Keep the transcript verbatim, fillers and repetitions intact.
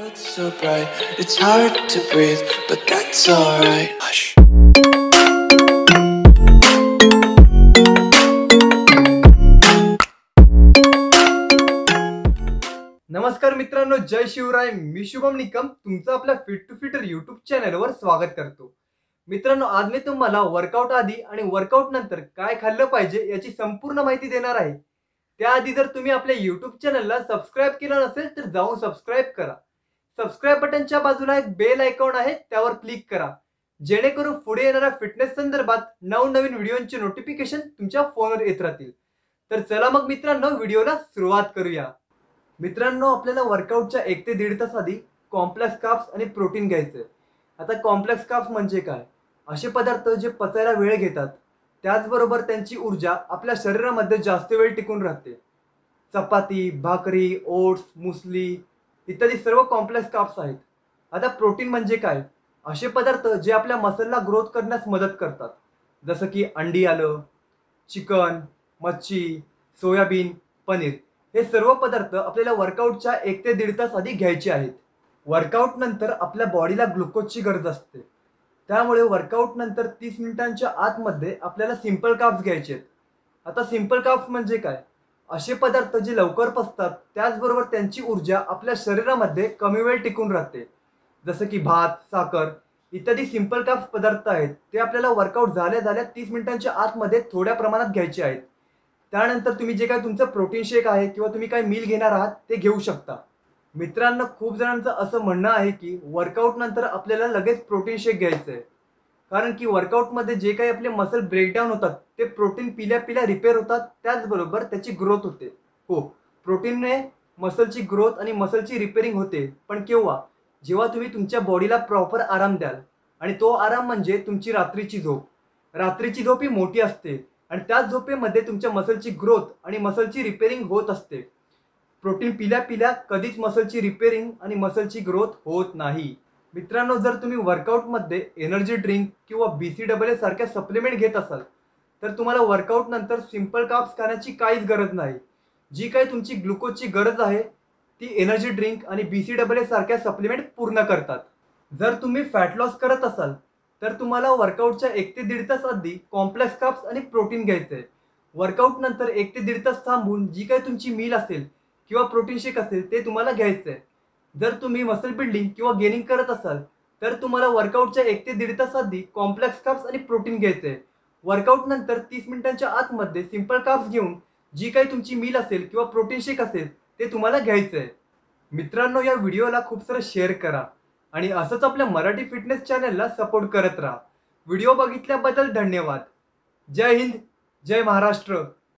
It's so bright, it's hard to breathe, but that's alright. Hush. नमस्कार मित्रांनो, जय शिवराय. मी शुभम निकम तुमचं आपल्या फिट टू फिटर यूट्यूब चॅनलवर स्वागत करतो. मित्रांनो, आज मी तुम्हाला वर्कआउट आधी आणि वर्कआउट नंतर काय खाल्लं पाहिजे याची संपूर्ण माहिती देणार आहे. त्याआधी जर तुम्ही आपल्या यूट्यूब चॅनलला सबस्क्राईब केलं नसेल तर जाऊन सबस्क्राईब करा. सबस्क्राईब बटनच्या बाजूला एक बेल आयकॉन आहे, त्यावर क्लिक करा, जेणेकरून पुढे येणाऱ्या फिटनेस संदर्भात नवनवीन व्हिडिओंचे नोटिफिकेशन तुमच्या फोनवर येत राहतील. तर चला मग मित्रांनो, व्हिडिओला सुरुवात करूया. मित्रांनो, आपल्याला वर्कआउटच्या एक ते दीड तास आधी कॉम्प्लेक्स कार्ब्स आणि प्रोटीन घ्यायचं. आता कॉम्प्लेक्स कार्ब्स म्हणजे काय? असे पदार्थ जे पचायला वेळ घेतात, त्याचबरोबर त्यांची ऊर्जा आपल्या शरीरामध्ये जास्त वेळ टिकून राहते. चपाती, भाकरी, ओट्स, मुसली इत्यादी सर्व कॉम्प्लेक्स कार्ब्स आहेत. आता प्रोटीन म्हणजे काय? असे पदार्थ जे आपल्या मसलला ग्रोथ करण्यास मदत करतात, जसं की अंडी आलं, चिकन, मच्छी, सोयाबीन, पनीर. हे सर्व पदार्थ आपल्याला वर्कआउटच्या एक ते दीड तास आधी घ्यायचे आहेत. वर्कआउट नंतर आपल्या बॉडीला ग्लुकोजची गरज असते, त्यामुळे वर्कआउट नंतर तीस मिनिटांच्या आतमध्ये आपल्याला सिंपल कार्ब्स घ्यायचे आहेत. आता सिंपल कार्ब्स म्हणजे काय? असे पदार्थ जे लवकर पचतात, त्याचबरोबर त्यांची ऊर्जा आपल्या शरीरामध्ये कमी वेळ टिकून राहते. जसं की भात, साखर इत्यादी सिंपल कार्ब्स पदार्थ आहेत, ते आपल्याला वर्कआउट झाल्या झाल्या तीस मिनिटांच्या आतमध्ये थोड्या प्रमाणात घ्यायचे आहेत. त्यानंतर तुम्ही जे काही तुमचं प्रोटीन शेक आहे किंवा तुम्ही काय मील घेणार आहात ते घेऊ शकता. मित्रांनो, खूप जणांचं असं म्हणणं आहे की वर्कआउट नंतर आपल्याला लगेच प्रोटीन शेक घ्यायचं आहे, कारण की वर्कआउटमध्ये जे काही आपले मसल ब्रेकडाऊन होतात ते प्रोटीन पिल्या पिल्या रिपेअर होतात, त्याचबरोबर त्याची ग्रोथ होते. हो, प्रोटीनने मसलची ग्रोथ आणि मसलची रिपेअरिंग होते, पण केव्हा? जेव्हा तुम्ही तुमच्या बॉडीला प्रॉपर आराम द्याल, आणि तो आराम म्हणजे तुमची रात्रीची झोप. रात्रीची झोप ही मोठी असते आणि त्याच झोपेमध्ये तुमच्या मसलची ग्रोथ आणि मसलची रिपेअरिंग होत असते. प्रोटीन पिल्या पिल्या कधीच मसलची रिपेअरिंग आणि मसलची ग्रोथ होत नाही. मित्रांनो, जर तुम्ही वर्कआउटमध्ये एनर्जी ड्रिंक किंवा बी सी डबल ए सारख्या सप्लिमेंट घेत असाल तर तुम्हाला वर्कआउट नंतर सिंपल कार्ब्स खाण्याची काहीच गरज नाही. जी काही तुमची ग्लुकोजची गरज आहे ती एनर्जी ड्रिंक आणि बी सी डबल ए सारख्या सप्लिमेंट पूर्ण करतात. जर तुम्ही फॅट लॉस करत असाल तर तुम्हाला वर्कआउटच्या एक ते दीड तास आधी कॉम्प्लेक्स कार्ब्स आणि प्रोटीन घ्यायचं आहे. वर्कआउट नंतर एक ते दीड तास थांबून जी काही तुमची मील असेल किंवा प्रोटीन शेक असेल ते तुम्हाला घ्यायचं आहे. जर तुम्ही मसल बिल्डिंग किंवा गेनिंग करत असाल तर तुम्हाला वर्कआउटच्या एक ते दीड तास आधी कॉम्प्लेक्स कार्ब्स आणि प्रोटीन घ्यायचं आहे. वर्कआउट नंतर तीस मिनिटांच्या आतमध्ये सिंपल कार्ब्स घेऊन जी काही तुमची मील असेल किंवा प्रोटीन शेक असेल ते तुम्हाला घ्यायचं आहे. मित्रांनो, या व्हिडिओला खूप सारं शेअर करा आणि असंच आपल्या मराठी फिटनेस चॅनलला सपोर्ट करत राहा. व्हिडिओ बघितल्याबद्दल धन्यवाद. जय हिंद, जय महाराष्ट्र.